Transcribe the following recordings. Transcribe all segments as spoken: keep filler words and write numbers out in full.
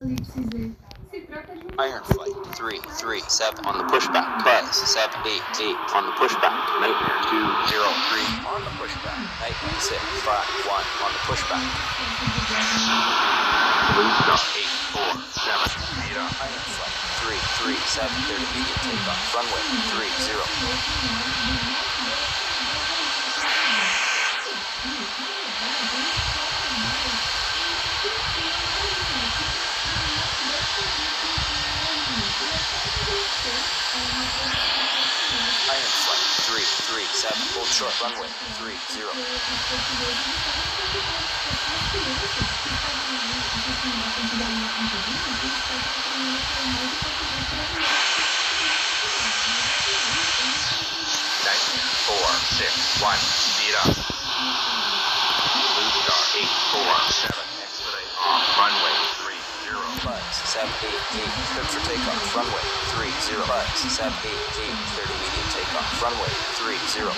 Iron flight, three, three, seven, on the pushback, buzz, seven, eight, eight, on the pushback, nightmare, two, zero, three, on the pushback, nightmare, six, five, one, on the pushback, blue star, eight, four, seven, eight, on iron flight, three, three, seven, clear to medium takeoff, runway, three, zero. Iron flight, three, three, seven, hold short, runway, three, zero. Nine, four, six, one, speed up. Blue star, eight, four, seven, expedite off, runway, three, zero. Buzz, seven, eight, eight, clear for takeoff, runway, three, zero. Buzz, seven, eight, eight, clear to medium takeoff, runway, three, zero.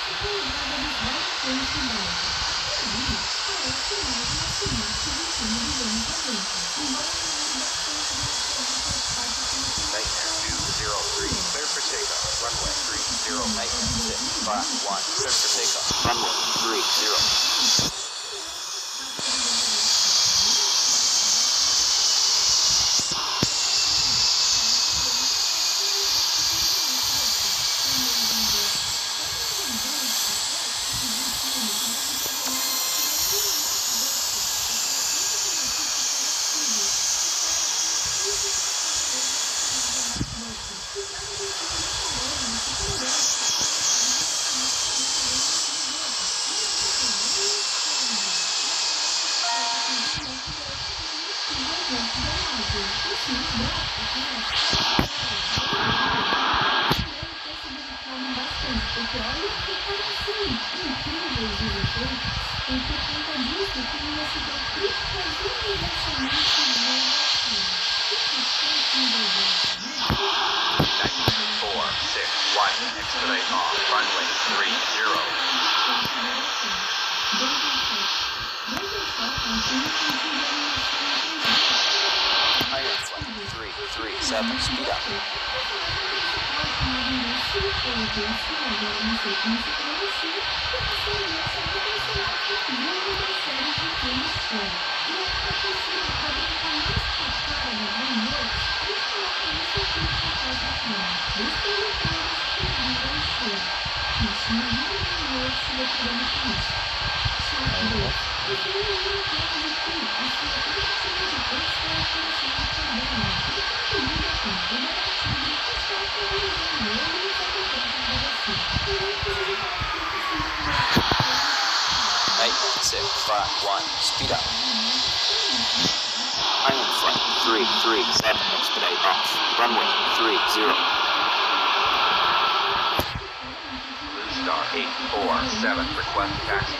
Nightmare, two, zero, three, clear for takeoff, runway, three, zero. Nightmare, six, five, one, clear for takeoff, runway, three, zero. Four, six, one, expedite off, runway, three, zero. Iron flight, three, three, seven, speed up. Nightmare, six, five, one, speed up. Iron flight, three, three, seven, expedite off, runway, three, zero. Blue star, eight, four, seven, request taxi.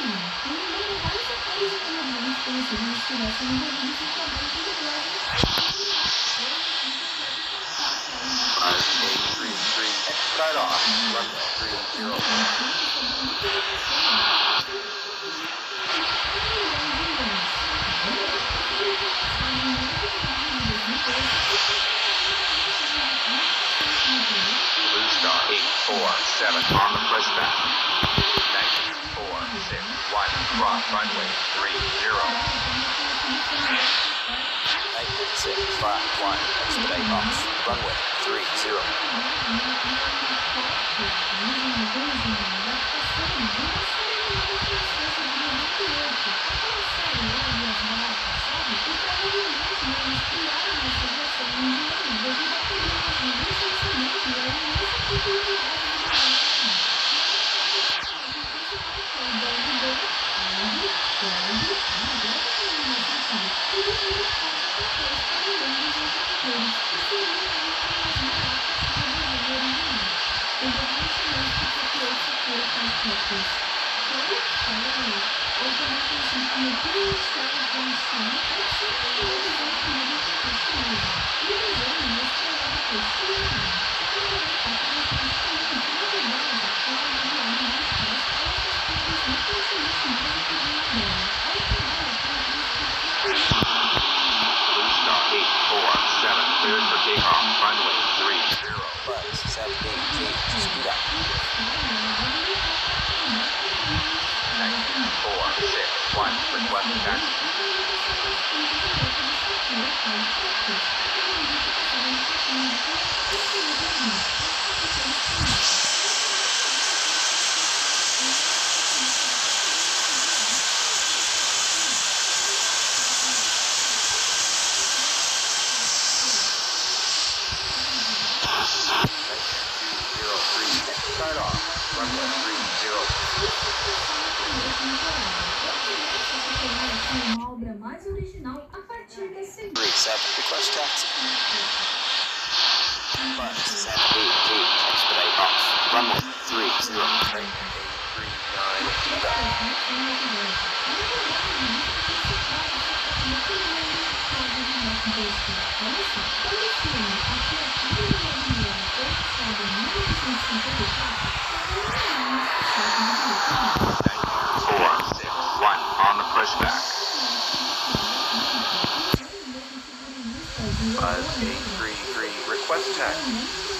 Buzz, eight, three, three, expedite off, runway, three, zero. Blue star, eight, four, seven, on the pushback. Nine, four, six, one, cross runway, three, zero. Nine, six, five, one, expedite off, runway, three, zero. Blue zero three, start off, runway three zero. Uma obra mais original a partir da segunda. three seven, request taxi. five seven eight eight, expedite off, runway three zero. eight three nine, four six one on the pushback. five eight three three, request taxi.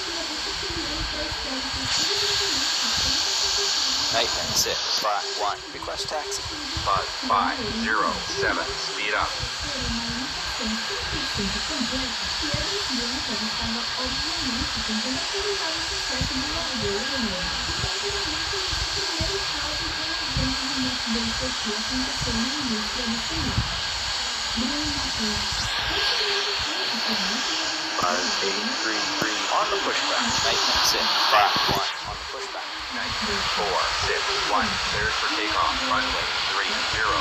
Nightmare six five one, request taxi. five five zero seven, speed up. five eight three three on the pushback. Nightmare six five one on the pushback. Nightmare four six one, cleared for takeoff, runway three zero.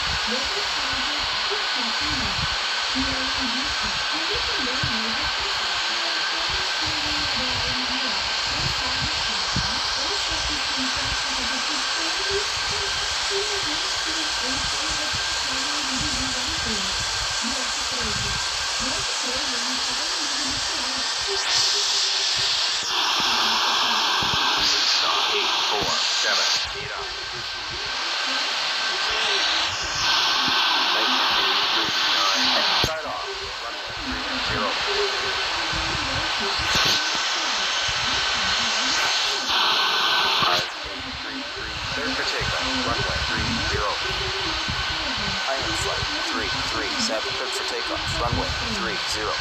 eight four seven, speed up. Nightmare eight three nine, start off, runway three zero. five eight three three, cleared for takeoff, runway three zero. Iron flight three three seven, cleared for takeoff, runway three zero.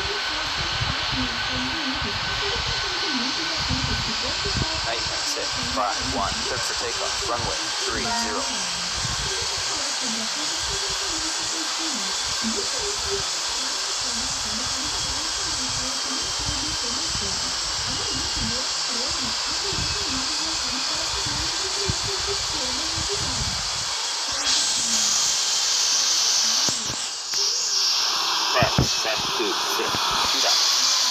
Nightmare six five one, cleared for takeoff, runway three zero. five seven two six, speed up.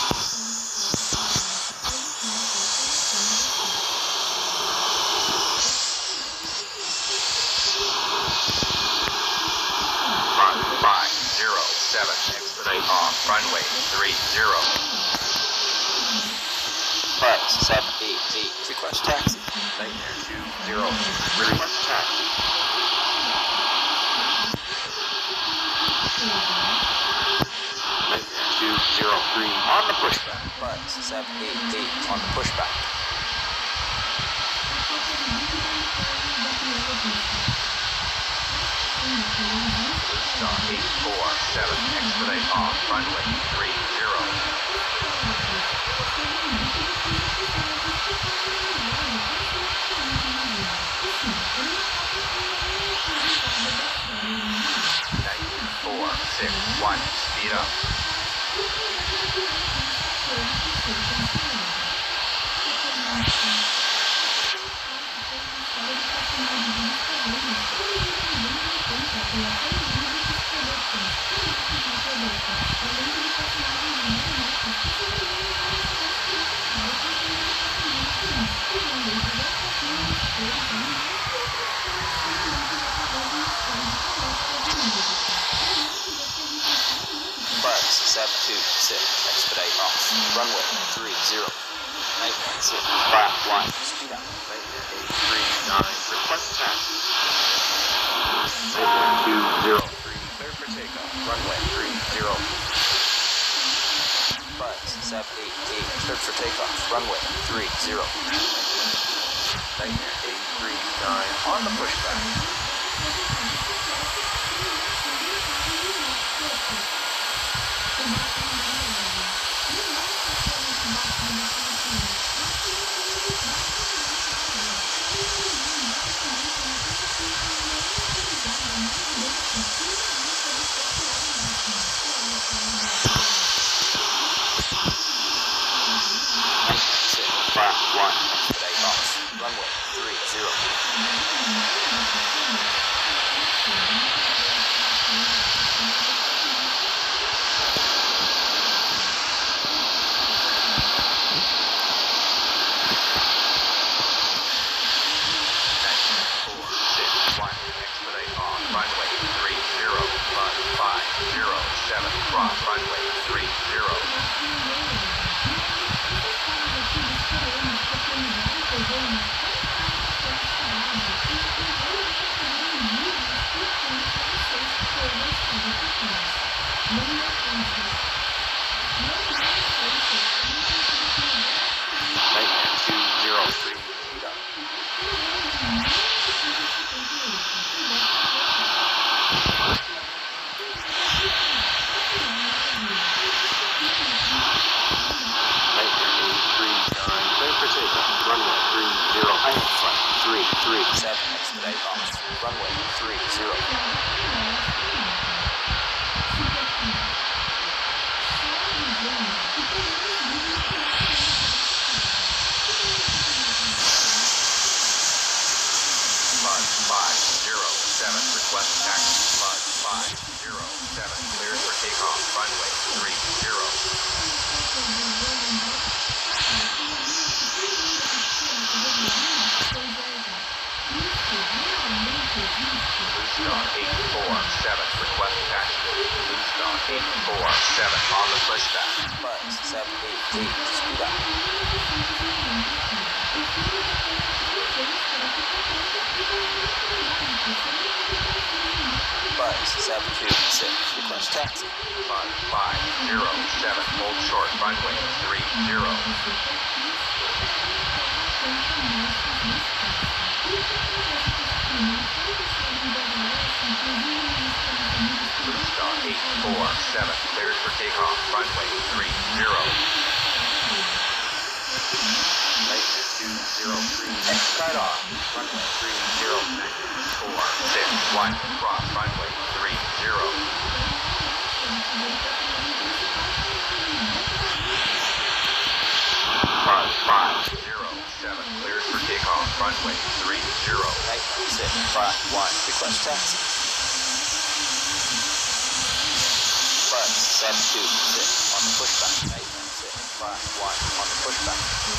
five zero seven, expedite off, runway three zero. five seven eight eight, request taxi. Nightmare two zero, request taxi. Nightmare two zero three on the pushback. five seven eight eight on the pushback. eight four seven, expedite off, runway three zero. Nightmare four six one, speed up. Bus seven two six, expedite off, runway three zero. Nightmare six five one, speed up. Nightmare eight three nine, request taxi. Nightmare two zero three, clear for takeoff, runway three zero. Bus seven eight eight, clear for takeoff, runway three zero. Nightmare eight three nine on the pushback. cross runway three zero. Nightmare two zero three, speed up. Nightmare eight three nine, clear for takeoff, runway three zero, iron flight three three seven, expedite off, runway three zero. five zero seven, request taxi, Buzz five zero seven, cleared for takeoff, runway three zero. Blue Star eight four seven, request taxi, Blue Star eight four seven, on the pushback, Buzz seven eight eight, speed up. Buzz seven two six, request taxi. Buzz five zero seven, hold short, runway three zero. Blue Star eight four seven, cleared for takeoff, runway three zero. Nightmare two zero three, expedite off, runway three zero, four six one, cross runway three zero. Buzz five zero seven, cleared for takeoff, runway three zero. Nightmare six five one, request taxi. Buzz seven two six, on the pushback, Nightmare six five one, on the pushback.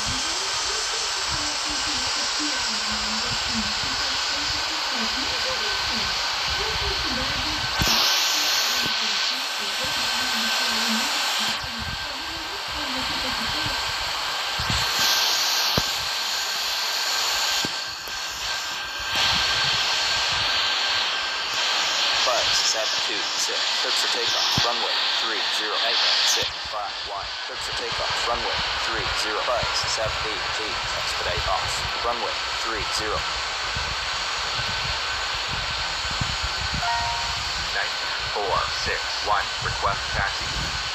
Buzz seven two six, cleared for takeoff, runway three zero, Nightmare six five one, cleared for takeoff, runway three zero, Buzz seven eight eight, expedite off, runway three zero. Nightmare four six one, request taxi.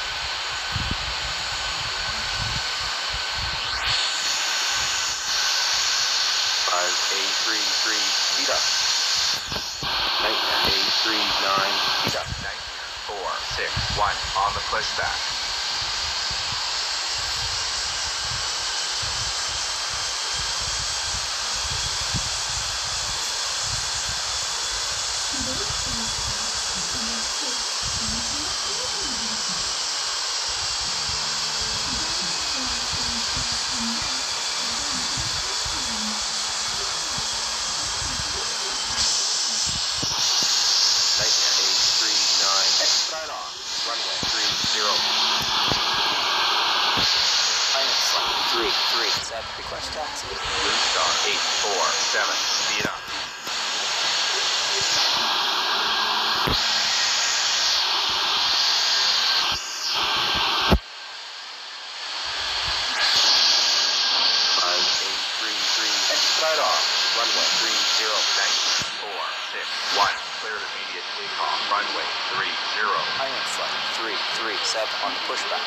Buzz A three three, speed up. Nightmare A three nine, speed up. Nightmare four six one, on the pushback. three three seven, request taxi. Blue Star eight four seven, speed up. Buzz eight three three, expedite off, runway three zero, nine four six one, cleared immediate takeoff, runway three zero. Iron flight three three seven, on the pushback.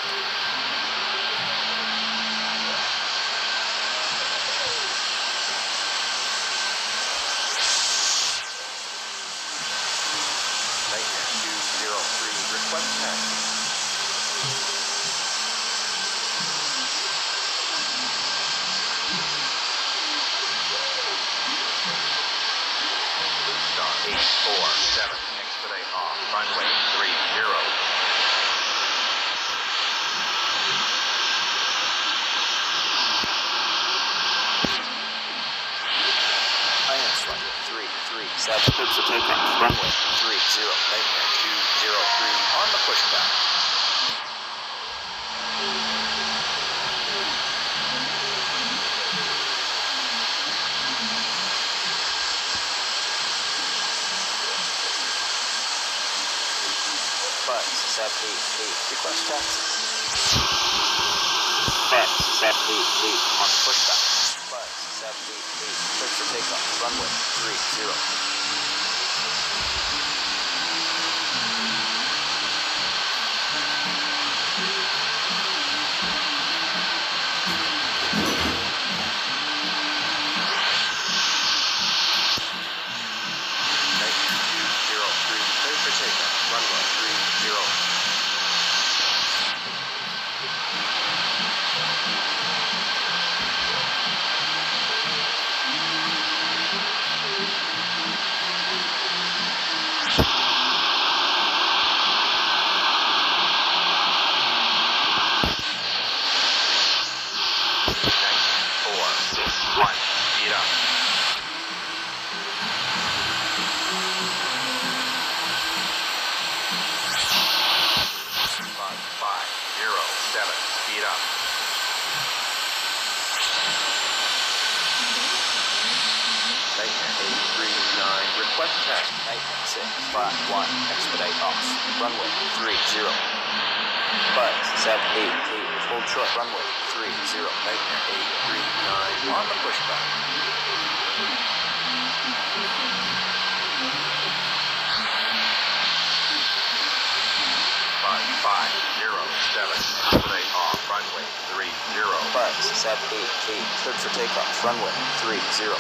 Request taxi. Blue Star eight four seven, expedite off, runway three zero. Iron flight three three seven, cleared for takeoff, runway three zero, Nightmare two zero three, on the pushback. seventy-eight, request taxi. Bus seventy-eight on pushback. Bus seventy-eight, cleared for takeoff, runway three zero. Expedite off. Runway three zero. Buzz seven eight eight. Hold short. Runway three zero. Nightmare eight three nine. On the pushback. Five five zero seven. Expedite off. Runway three zero. Buzz seven eight eight. Cleared for takeoff. Runway three zero.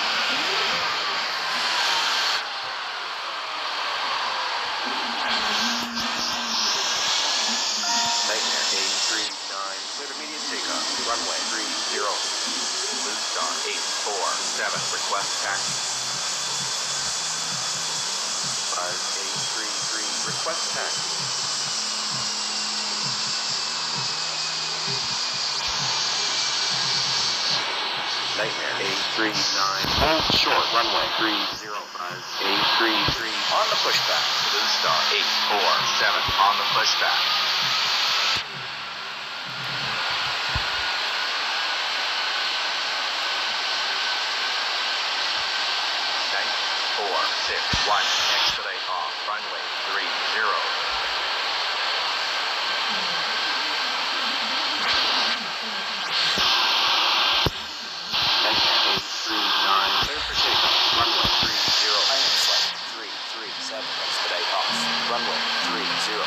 Runway three zero. Blue Star eight four seven. Request taxi. Buzz eight three three. Request taxi. Nightmare eight three nine. Hold short. Runway three zero. Buzz eight three three. On the pushback. Blue Star eight four seven. On the pushback. four six one, expedite off, runway three zero. eight three nine, clear for takeoff, runway three zero. Iron flight three three seven, expedite off, runway three zero.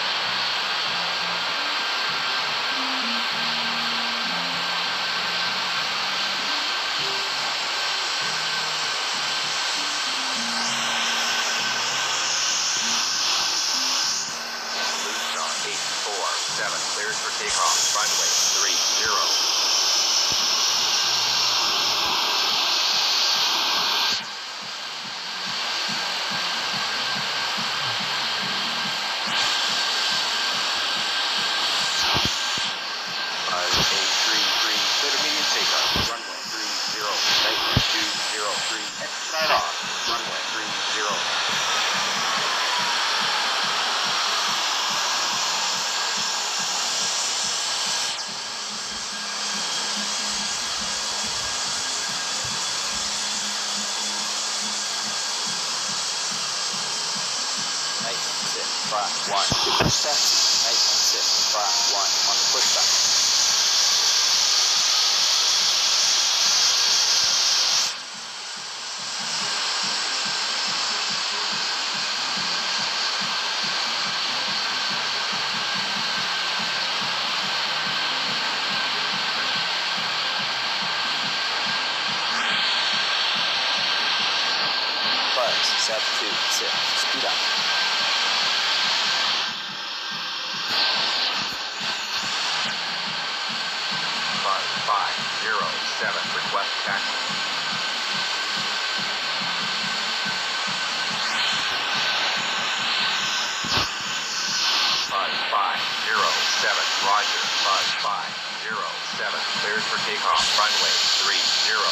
Clears for takeoff, runway three zero. Buzz eight three three, clear immediate takeoff, runway three zero. Nightmare two zero three, expedite off, runway three zero. Five one, request taxi. Night six five one on the pushback. Buzz seven two six. Speed up. Seven, request taxi. Buzz five zero seven, Roger. Buzz five zero seven, cleared for takeoff. Runway three zero.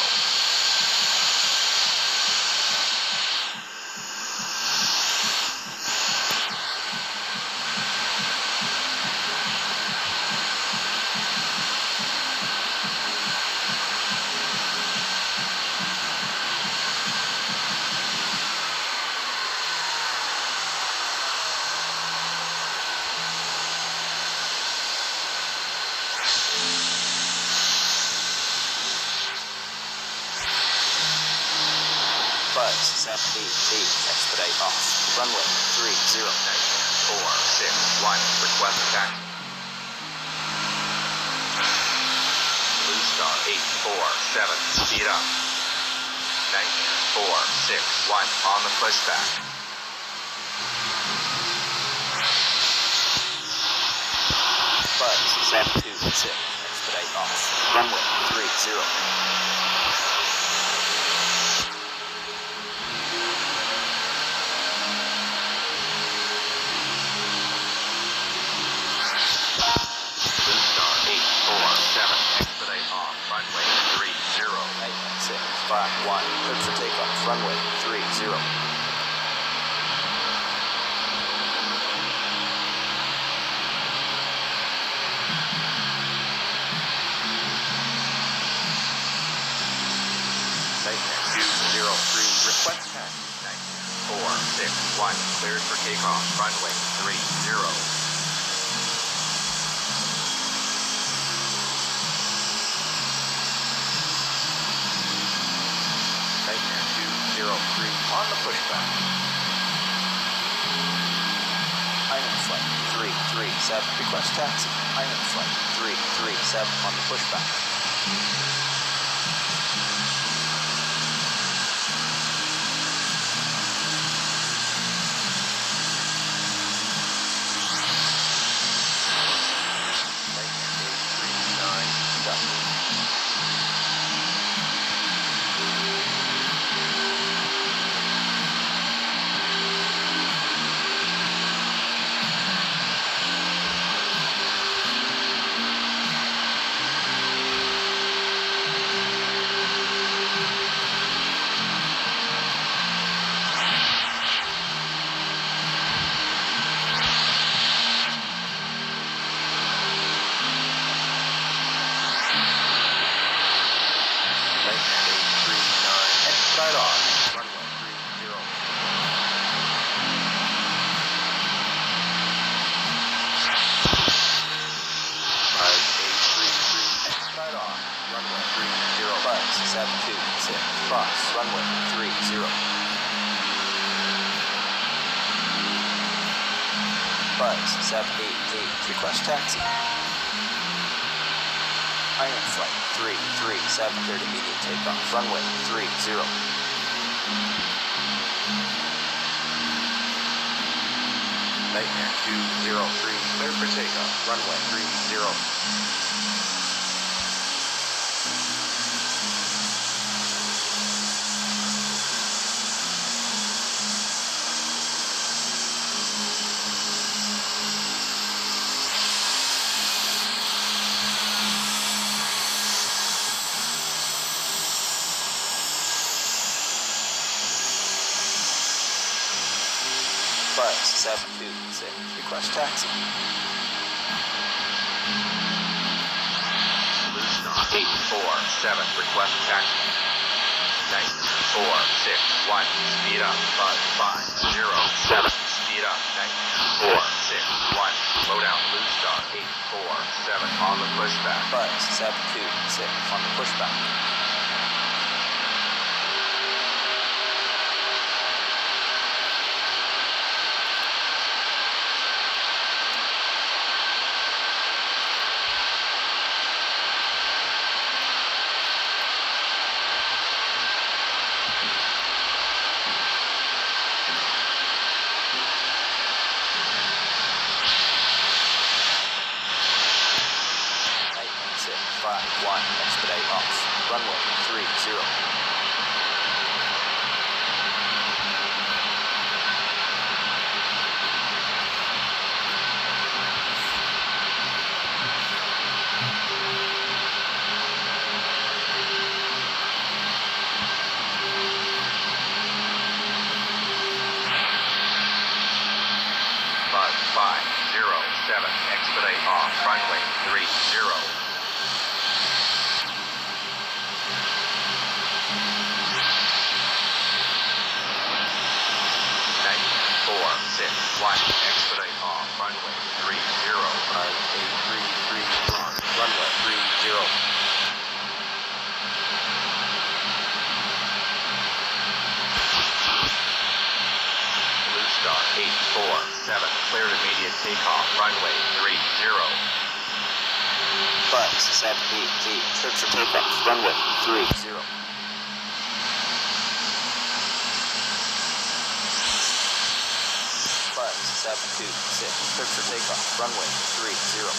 eight eight, expedite off. Runway three zero. four six one, request taxi. Blue Star eight four seven, speed up. Nightmare four six one, on the pushback. Buzz seven two six, expedite off. Runway three zero. One, cleared for takeoff, runway three zero. Nightmare two zero three, request taxi. Nightmare four six one, cleared for takeoff, runway three zero. zero three on the pushback. Iron Flight three three seven, request taxi. Iron Flight three three seven on the pushback. eight three nine, done. seven two six, cross, runway three zero. Buzz seven eight eight, request taxi. Iron Flight three three seven, cleared immediate takeoff, runway three zero. Nightmare two zero three, cleared for takeoff, runway three zero. Buzz seven two six, request taxi. Blue Star eight four seven, request taxi. Nightmare four six one, speed up, Buzz five zero seven, speed up, Nightmare four six one, slow down, Blue Star eight four seven, on the pushback. Buzz seven two six, on the pushback. five one, expedite off, runway three zero. Buzz five zero seven, expedite off, runway three zero. One, expedite off, runway three zero. Five eight three three one, runway three zero. runway three zero. Buzz seven eight eight, cleared for takeoff, runway three zero. Buzz seven two six, cleared for takeoff, runway three zero.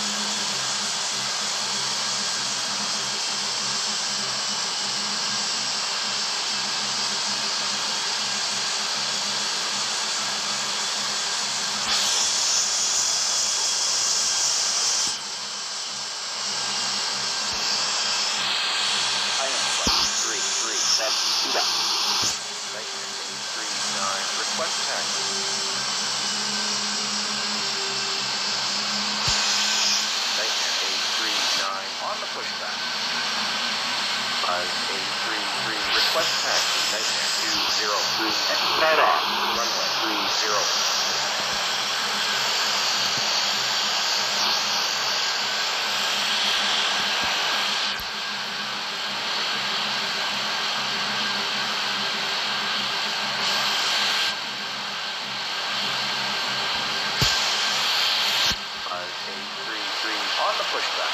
Request taxi. Nightmare eight three nine on the pushback. five eight three three, request taxi. Nightmare two zero three, exit off. Runway three zero. On the pushback.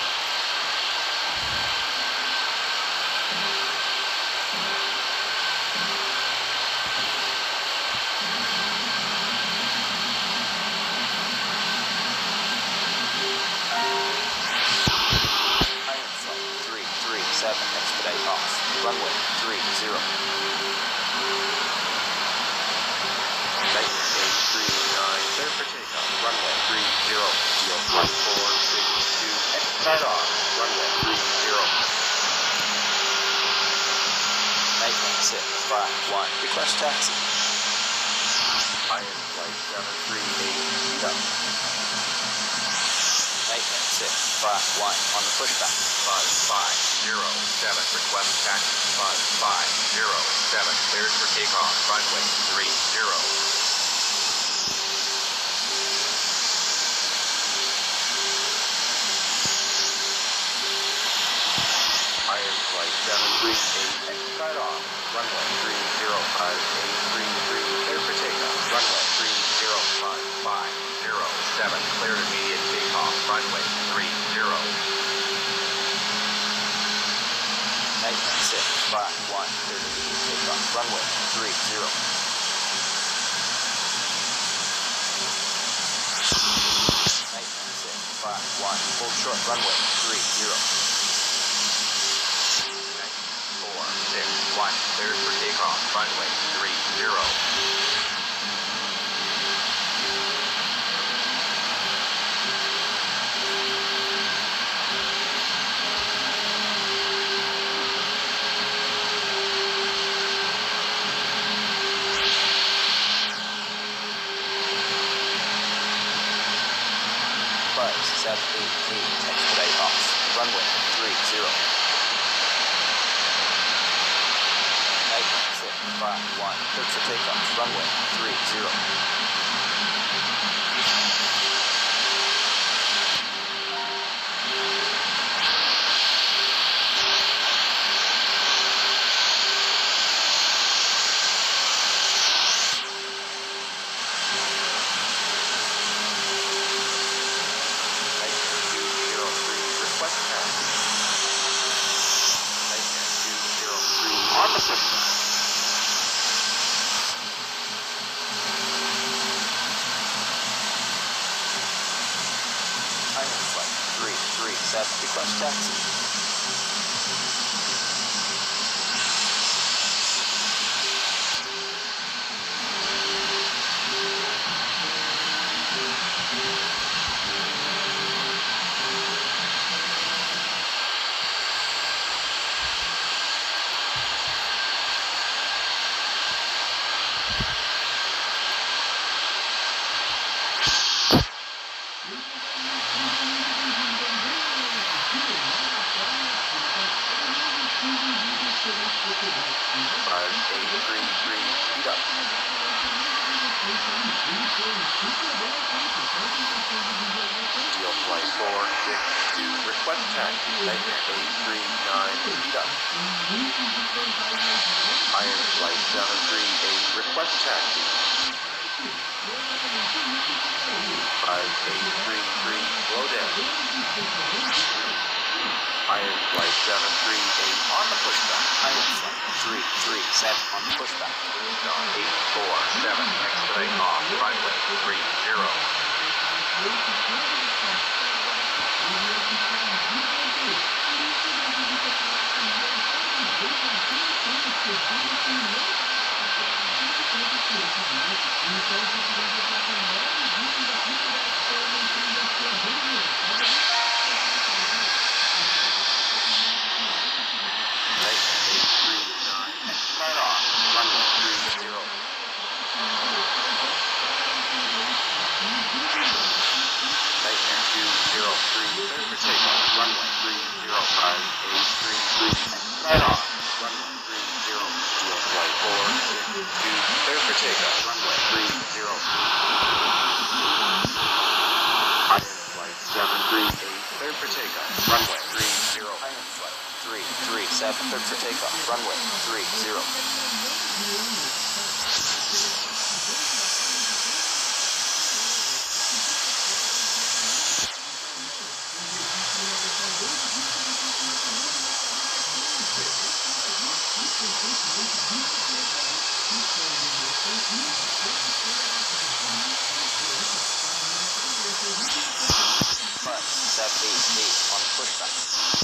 Iron flight three three seven, expedite off. Runway three zero. Nightmare eight three nine, clear for takeoff. Runway three zero. Yield flight four six two, expedite off. Runway three zero. Nightmare six five one, request taxi. Iron flight seven three eight, speed up. Nightmare six five one, on the pushback. Buzz five zero seven, request taxi. Buzz five zero seven, cleared for takeoff. Runway three zero. Iron flight seven three eight, expedite off. Runway three zero five eight three three, clear for takeoff. Runway three zero five five zero seven, cleared immediate takeoff. Runway three zero. Nightmare six five one, cleared immediate takeoff. Runway three zero. Nightmare six five one, hold short. Runway three zero. four six one, cleared for takeoff. Runway three zero. Buzz seven eight eight, expedite off. Runway three zero. Nightmare six five one, cleared for takeoff. Runway three zero. Nightmare two zero three, request taxi. Nightmare two zero three, on the pushback. Iron flight three three seven, request taxi. Five eight three three, speed up. Deal flight four six two, request taxi. Nightmare eight three nine, speed up. Iron flight seven three eight, request taxi. Five, eight, three, three, slow down. Iron flight seven, three, eight, on the pushback. Iron flight three, three, seven, on the pushback. Star eight, four, seven, expedite off, runway three, zero. Cleared for takeoff, runway three zero. Bus seven eight eight on pushback.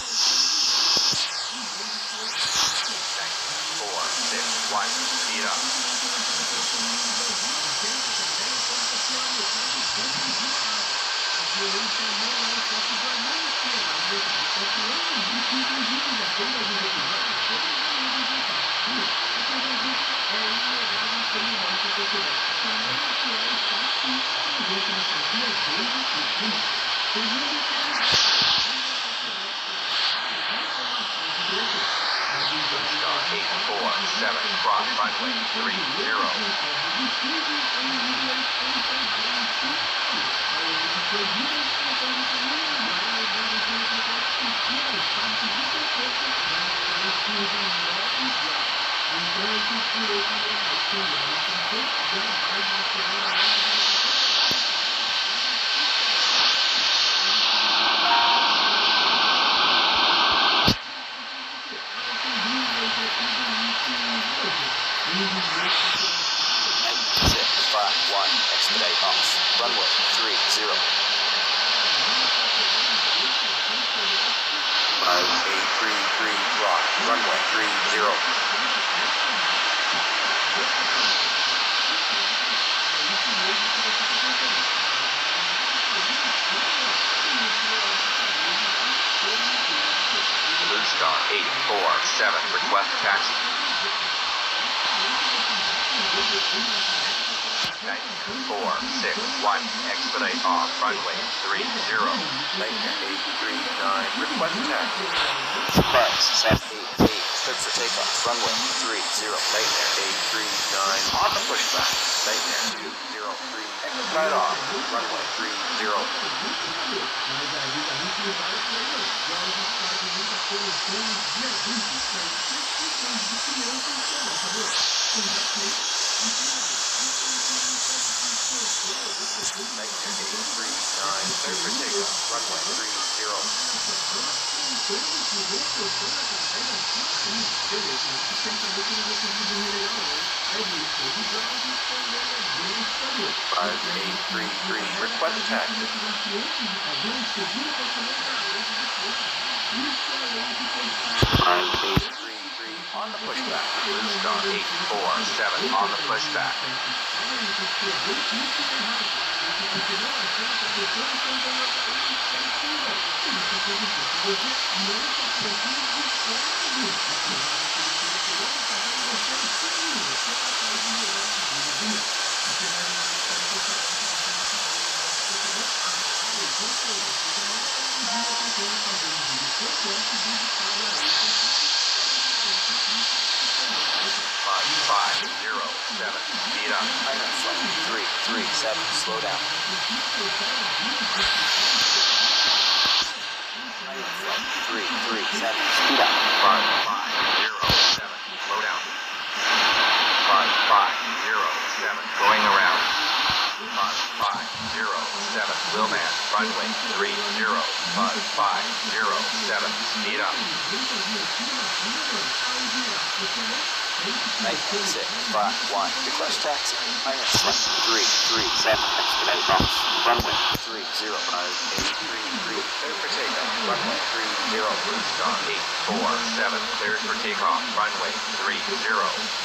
Four, six, one, speed up. eight four seven, cross runway three zero. six five one, expedite off, runway three zero. five eight three three, rock, runway three zero. Blue Star eight four seven, request taxi. Four, six, one, expedite off, runway three zero. Nightmare eight three nine, request taxi. Bus seven eight eight, cleared for takeoff, runway three zero. Nightmare eight three nine, on the pushback. Nightmare two zero three, expedite off, runway three zero. Nightmare eight three nine, clear for takeoff, runway three zero. five eight three three, request taxi. five eight three three, on the pushback. Blue Star eight four seven, on the pushback. five five zero seven, speed up. Iron flight three three seven, slow down. Iron flight three three seven, speed up. five five zero seven, slow down. five five zero seven, going around. five three zero. Buzz five zero seven. Speed up. Right, six, five, one. Request taxi. Minus one, three, three, seven. Expedite off. Runway three zero. Buzz eight three three. Cleared for takeoff. Runway three zero. Blue Star eight four seven. Cleared for takeoff. Runway three zero.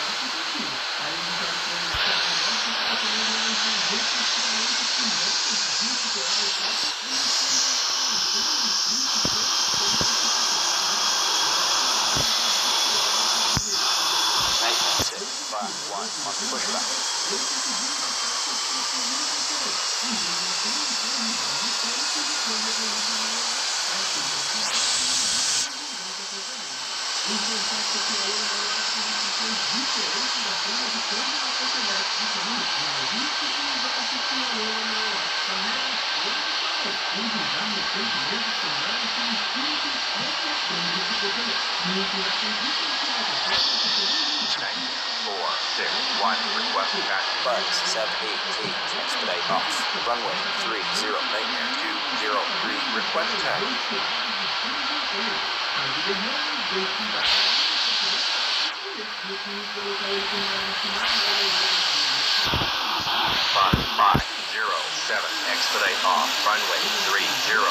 One on the pushback. Four six one. Request taxi. Buzz seven eight eight. Expedite off. Runway three zero. Nightmare two zero three. Request taxi. Five five zero seven. Expedite off. Runway three zero.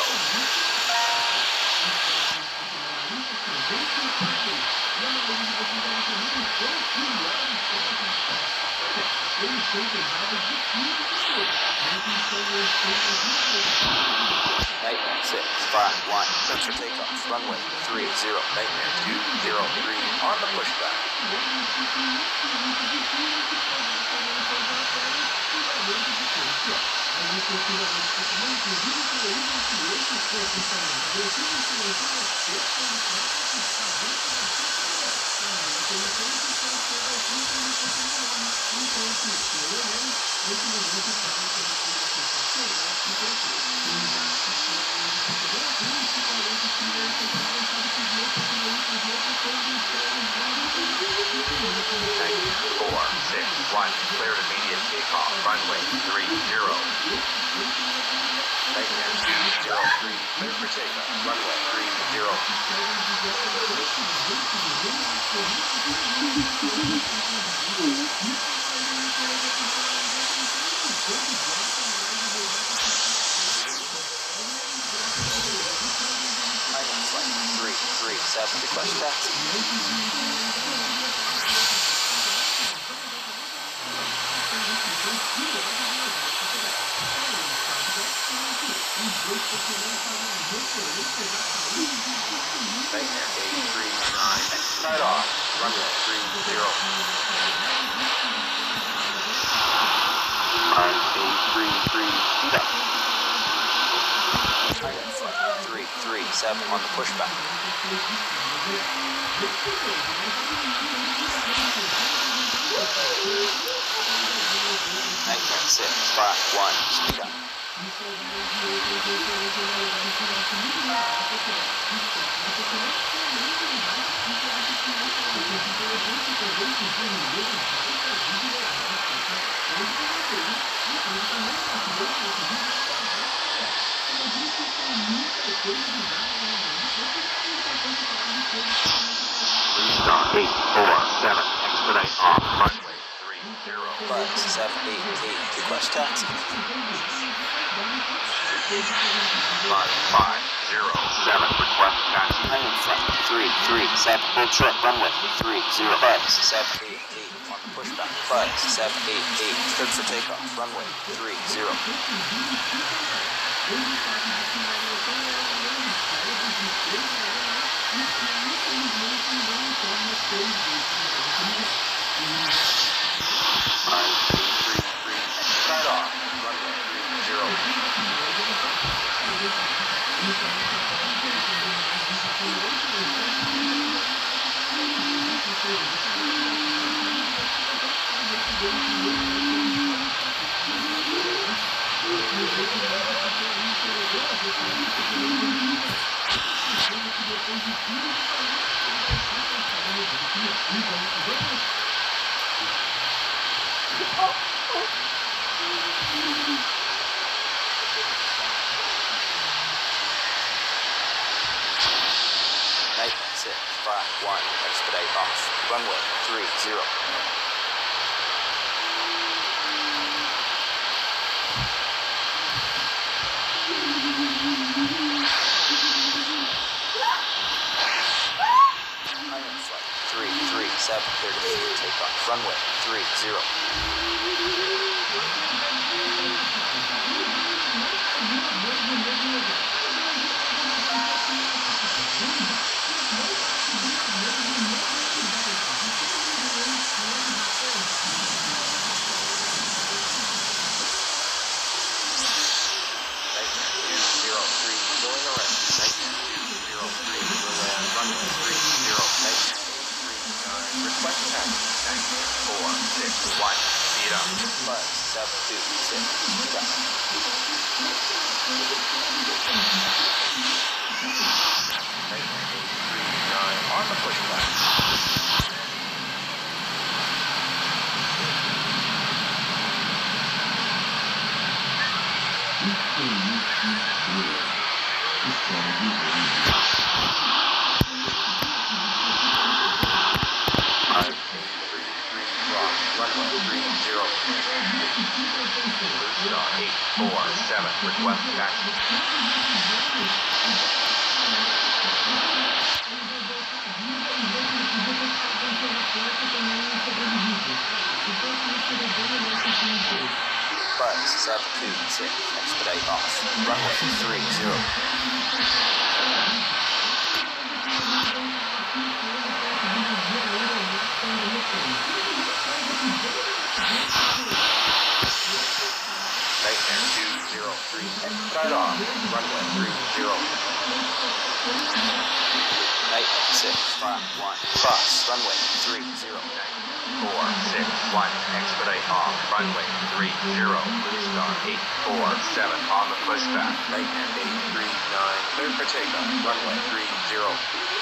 Nightmare six five one. Cleared for takeoff. Runway three zero. Nightmare two zero three. On the pushback. Four six one. Cleared immediate takeoff. Runway three zero. Nightmare two zero three. Cleared for takeoff. Runway three zero. Minus flight three three seven. Request taxi. Nightmare eight three nine. Expedite off. Runway three zero. Buzz eight three three. Speed up. Minus flight three three seven on the pushback. Nightmare six five one. Speed up. Star eight four seven. Expedite off. Runway three zero. Buzz seven eight eight. Request taxi. Buzz five zero seven. Request taxi. Island flight three three seven. Hold short. Runway three zero. Buzz seven eight eight on the pushback. Buzz seven eight eight. Cleared for takeoff. Runway three zero. Buzz eight three three. Expedite off. Runway three zero. five one, expedite off, runway three zero. Iron flight three three seven, clear to immediate takeoff, runway three zero. four six one, speed up. Bus seven two six, speed up. eight three nine, on the pushback. eight four seven, request taxi. Bus seven two six, expedite off, runway three zero. Nightmare two zero three, expedite off, runway three zero. Nightmare six five one, cross, runway three zero. four six one, expedite off, runway three zero. Blue Star eight four seven, on the pushback. Nightmare eight three nine, clear for takeoff, runway three zero.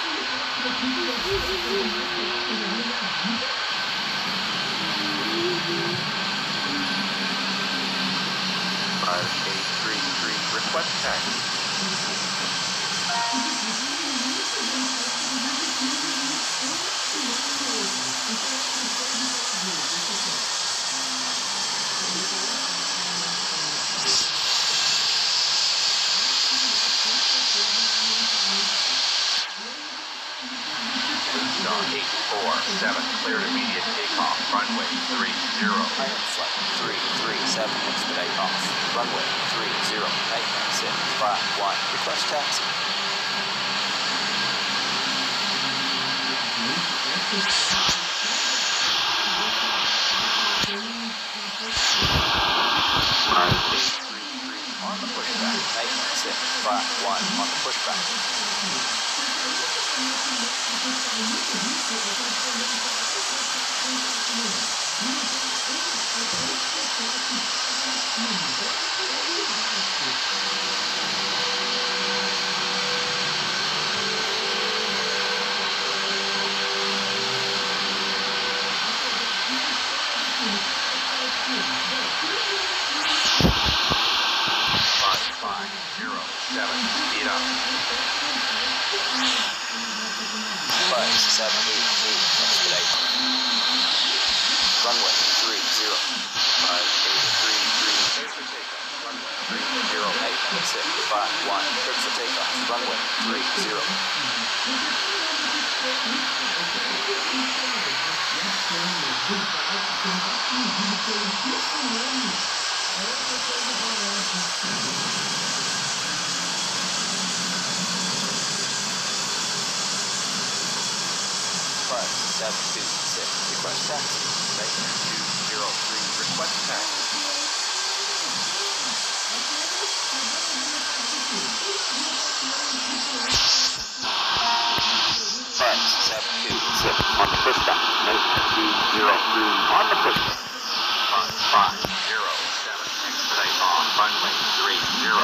five eight three three, request taxi. eight four seven, cleared immediate takeoff, runway three zero. Iron flight three three seven, expedite off, runway three zero. Nightmare six five one, request taxi. five eight three three, on the pushback. Nightmare six five one, on the pushback. five five zero seven, speed up. Bus seven eight eight, expedite. Runway three zero. five eight three three, clear for takeoff, runway three zero. Nightmare six five one, clear for takeoff, runway three zero. Bus seven two six, request taxi. Nightmare two zero three, request taxi. Bus seven two six, on the pushback. Nightmare two zero three, on the pushback. five five zero seven, expedite off, runway three zero.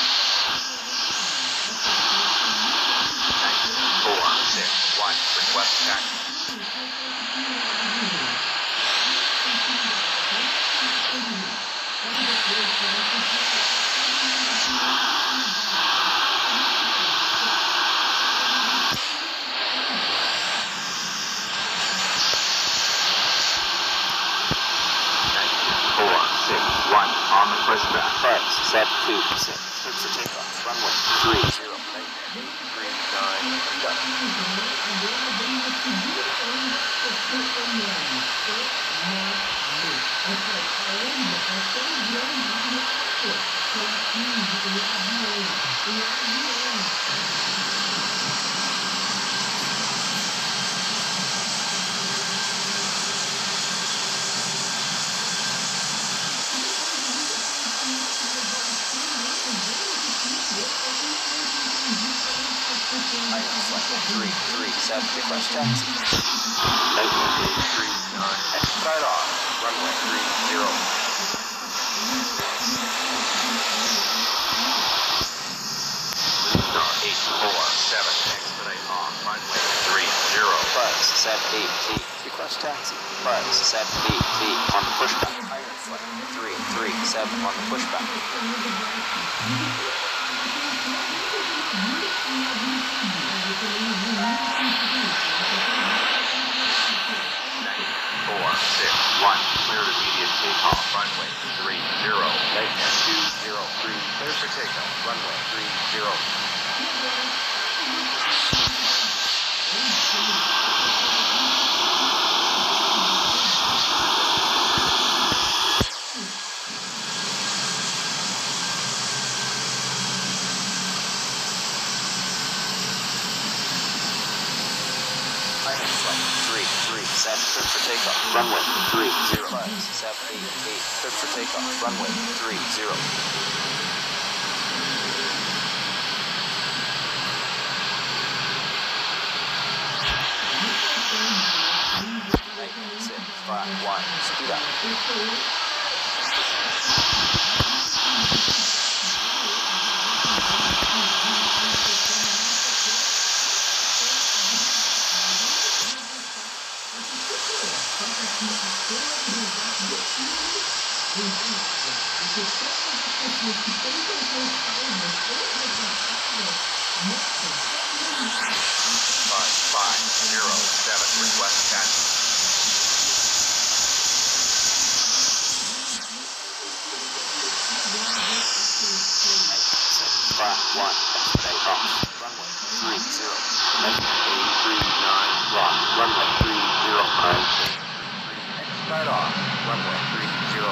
four six one, request seven two six. Cleared for takeoff. Runway three zero. three nine, done. three three seven. Request taxi. three nine, expedite off. Runway three zero. Star eight four seven, expedite off. Runway three zero. Buzz seven eight T. Request taxi. Buzz seven eight T on the pushback. Iron flight three three seven on the pushback. four six one, cleared immediate takeoff. Runway three zero. Lightning two zero three, cleared for takeoff. Runway three zero. Iron flight three three seven. Cleared for takeoff. Runway three zero. Buzz seven eight eight. Cleared for takeoff. Runway three zero. Six five one. Speed up. Five five zero seven, request taxi. Five one. Expedite off. Runway three zero. three nine, Lock. Runway three zero nine. expedite off. Runway three zero.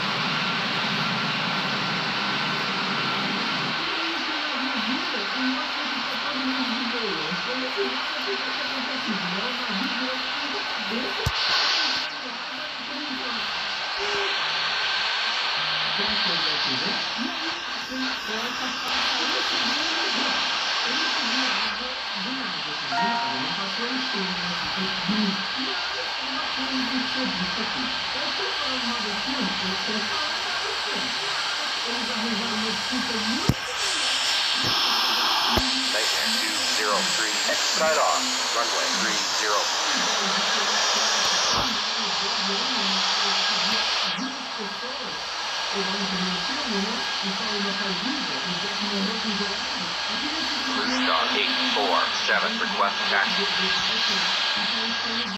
Lightning two zero three, expedite off. Runway three zero. Blue Star eight four seven, request taxi.